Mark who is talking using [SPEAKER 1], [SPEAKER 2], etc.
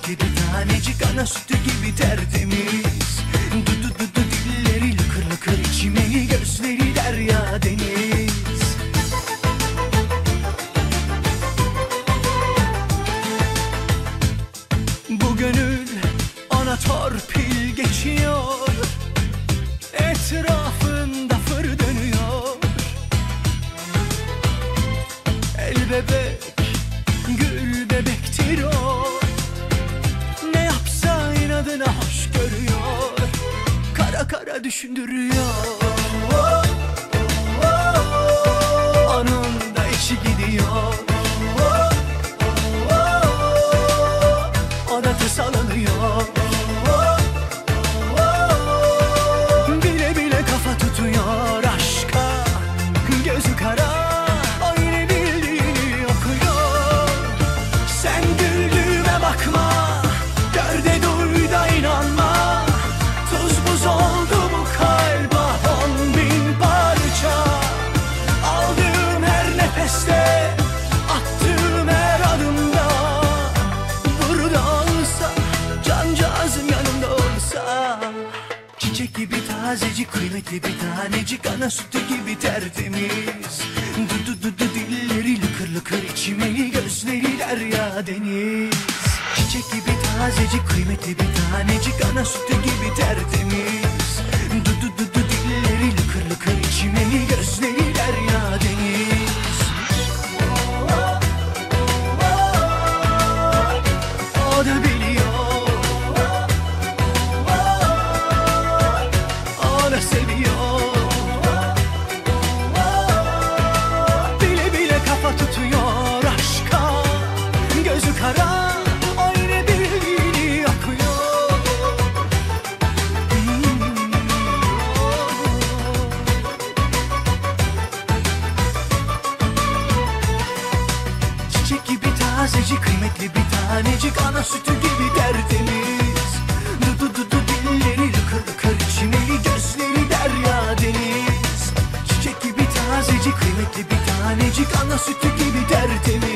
[SPEAKER 1] kıymetli bir tanecik, ana sütü gibi tertemiz. Dudu dudu dilleri lıkır lıkır içmeyi, gözleri derya deniz. Bu gönül ona torpil geçiyor, etrafında fır dönüyor. El bebek, gül bebektir o, ne yapsa inadına hoş görüyor, kara kara düşündürüyor. Onun da içi gidiyor, o da tasalanıyor. Bile bile kafa tutuyor aşka, gözü kara, o yine bildiğini okuyor. Sen güldüğüme bakma, gör de duy da inanma. Tuz buz oldu bu kalp, 10.000 parça. Aldığım her nefeste, attığım her adımda, burada olsa, cancağızım yanımda olsa. Çiçek gibi tazecik, kıymetli bir tanecik, ana sütü gibi tertemiz. Dudu dudu dilleri lıkır lıkır içmeyi, gözleri derya deniz. Çiçek gibi tazecik, kıymetli bir tanecik, ana sütü gibi tertemiz. Dudu dudu dilleri lıkır lıkır içmeyi, gözleri derya deniz. O da biliyor, o da seviyor. Bile bile kafa tutuyor aşka, gözü kara, o yine bildiğini okuyor. Çiçek gibi tazecik, kıymetli bir tanecik, ana sütü gibi tertemiz. Dudu dudu dilleri lıkır lıkır içmeyi, gözleri derya deniz. Çiçek gibi tazecik, kıymetli bir tanecik, ana sütü gibi tertemiz.